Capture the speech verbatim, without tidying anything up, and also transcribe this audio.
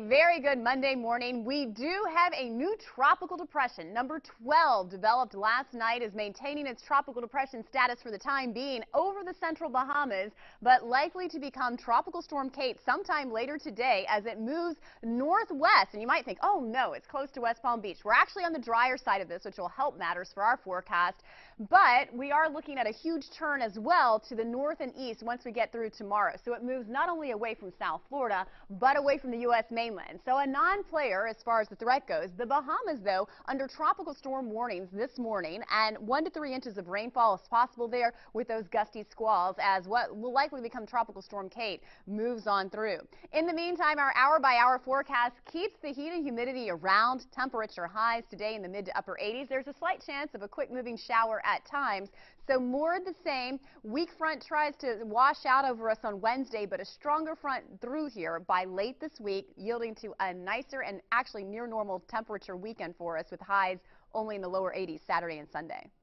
very good Monday morning. We do have a new tropical depression. Number twelve, developed last night, is maintaining its tropical depression status for the time being over the central Bahamas, but likely to become Tropical Storm Kate sometime later today as it moves northwest. And you might think, oh no, it's close to West Palm Beach. We're actually on the drier side of this, which will help matters for our forecast. But we are looking at a huge turn as well to the north and east once we get through tomorrow. So it moves not only away from South Florida, but away from the U S mainland. So a non-player as far as the threat goes. The Bahamas, though, under tropical storm warnings this morning, and one to three inches of rainfall is possible there with those gusty squalls as what will likely become Tropical Storm Kate moves on through. In the meantime, our hour-by-hour forecast keeps the heat and humidity around. Temperature highs today in the mid to upper eighties. There's a slight chance of a quick-moving shower at times. So more of the same. Weak front tries to wash out over us on Wednesday, but a stronger front through here by late this week, yielding to a nicer and actually near normal temperature weekend for us with highs only in the lower eighties Saturday and Sunday.